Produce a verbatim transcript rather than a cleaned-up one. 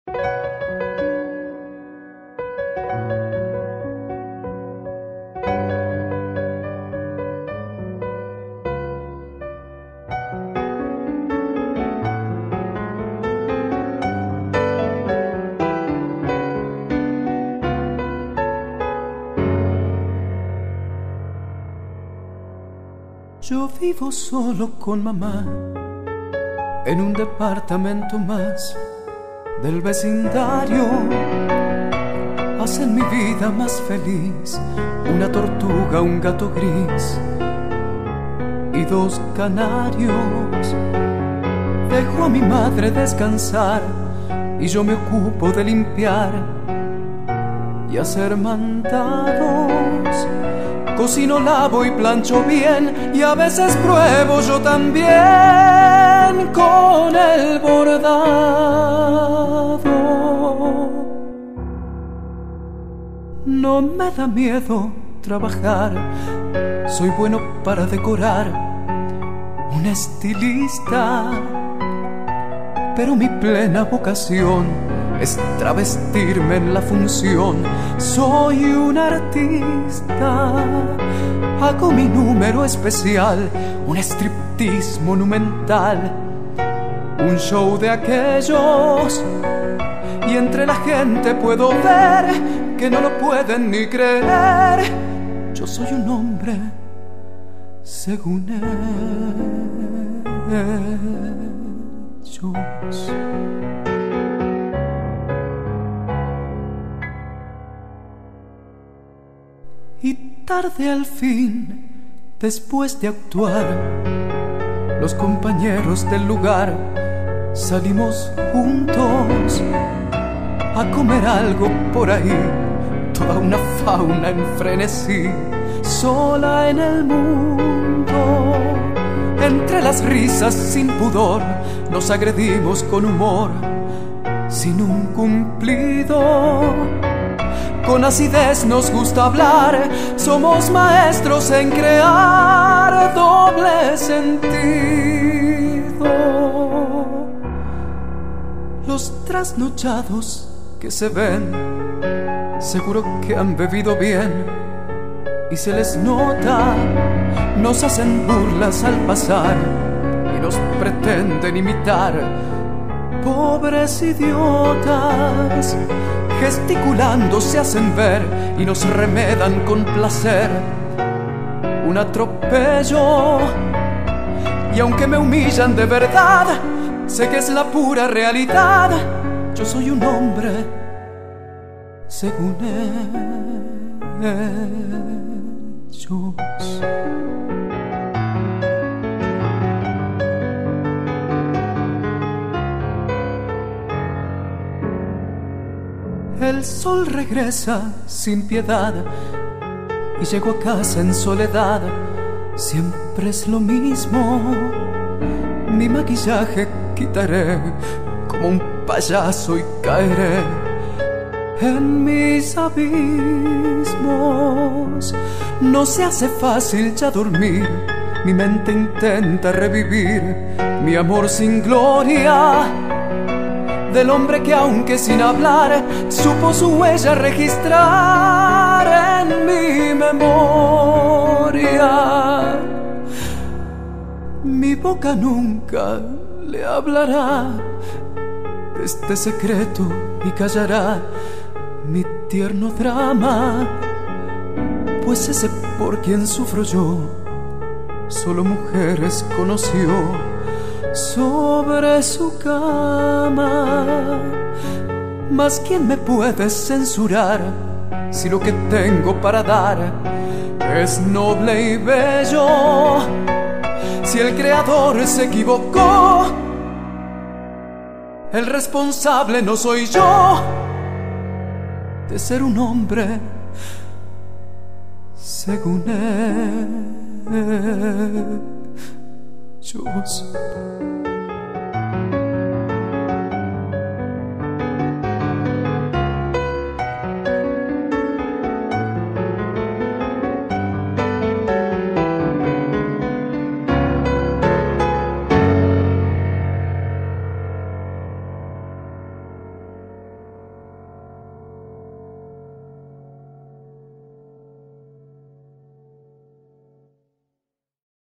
Yo vivo solo con mamá en un departamento más del vecindario. Hacen mi vida más feliz una tortuga, un gato gris y dos canarios. Dejo a mi madre descansar y yo me ocupo de limpiar y hacer mandados. Cocino, lavo y plancho bien y a veces pruebo yo también con el bordado. No me da miedo trabajar, soy bueno para decorar, un estilista, pero mi plena vocación es travestirme en la función. Soy un artista, hago mi número especial, un striptease monumental, un show de aquellos, y entre la gente puedo ver que no lo pueden ni creer. Yo soy un hombre según ellos. Y tarde al fin, después de actuar, los compañeros del lugar salimos juntos a comer algo por ahí. Toda una fauna en frenesí, sola en el mundo. Entre las risas sin pudor, nos agredimos con humor, sin un cumplido. Con acidez nos gusta hablar, somos maestros en crear doble sentido. Los trasnochados que se ven, seguro que han bebido bien y se les nota. Nos hacen burlas al pasar y nos pretenden imitar. Pobres idiotas, gesticulando se hacen ver y nos remedan con placer. Un atropello, y aunque me humillan de verdad, sé que es la pura realidad. Yo soy un hombre según ellos. El sol regresa sin piedad y llego a casa en soledad. Siempre es lo mismo, mi maquillaje quitaré como un payaso y caeré en mis abismos. No se hace fácil ya dormir, mi mente intenta revivir mi amor sin gloria, del hombre que aunque sin hablar supo su huella registrar en mi memoria. Mi boca nunca le hablará de este secreto y callará mi tierno drama, pues ese por quien sufro yo solo mujeres conoció. Sobre su cama, mas ¿quién me puede censurar si lo que tengo para dar es noble y bello? Si el creador se equivocó, el responsable no soy yo de ser un hombre según ellos.